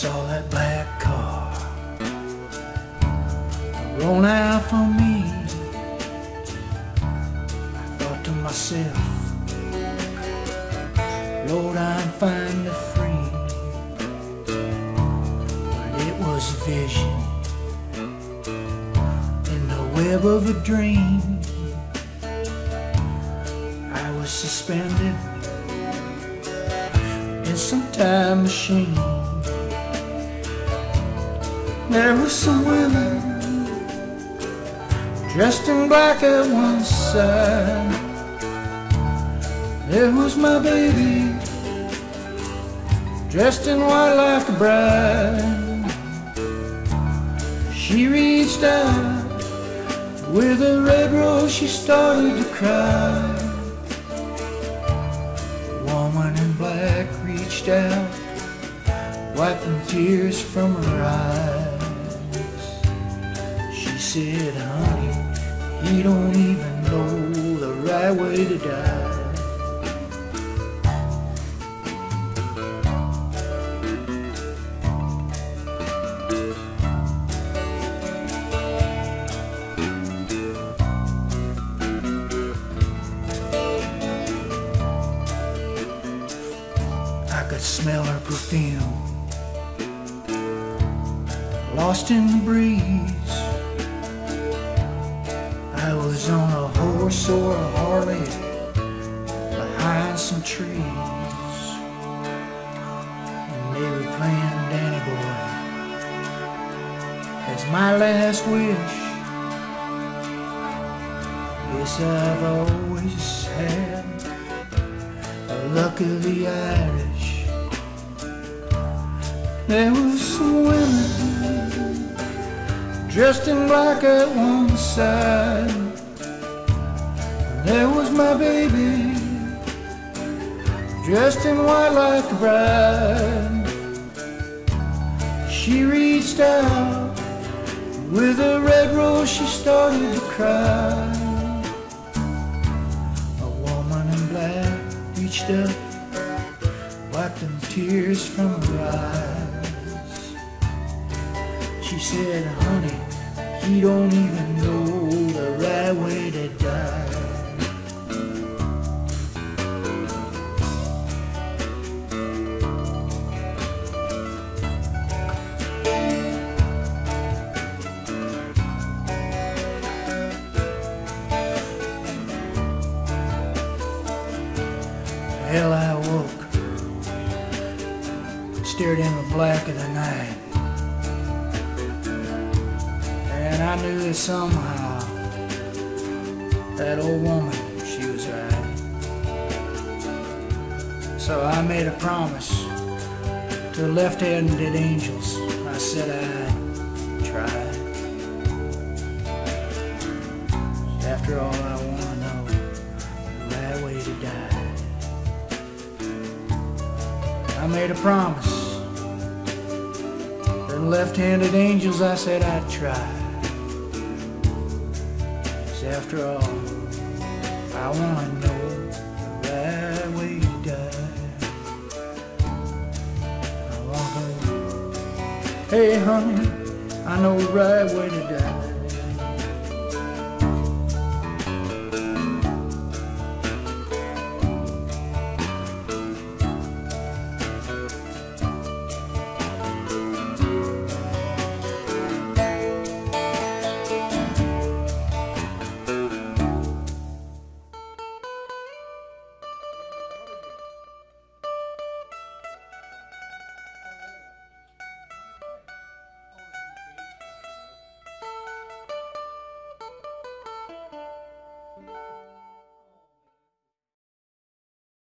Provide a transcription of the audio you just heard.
saw that black car roll out for me, I thought to myself, Lord, I'm finally free. But it was a vision in the web of a dream. I was suspended in some time machine. There were some women dressed in black at one side. There was my baby dressed in white like a bride. She reached out with a red rose, she started to cry. The woman in black reached out, wiping tears from her eyes. She said, honey, you don't even know the right way to die. I could smell her perfume, lost in the breeze. I was on a horse or a Harley behind some trees, and they were playing Danny Boy as my last wish. Yes, I've always had the luck of the Irish. There were some women dressed in black at one side. There was my baby dressed in white like a bride. She reached out with a red rose, she started to cry. A woman in black reached up, wiping tears from her eyes. She said, honey, you don't even know the right way to die. Hell, I awoke, stared in the black of the night, and I knew that somehow that old woman, she was right. So I made a promise to left-handed angels. I said I'd try. After all, I want to know the right way to die. I made a promise to left-handed angels. I said I'd try. 'Cause after all, I want to know the right way to die. I want to know, hey honey, I know the right way to die.